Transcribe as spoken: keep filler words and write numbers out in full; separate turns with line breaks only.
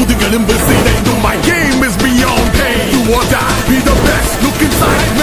முதுகெலும்பு சிதைந்தும் my game is beyond pain. Do or die, be the best, look inside.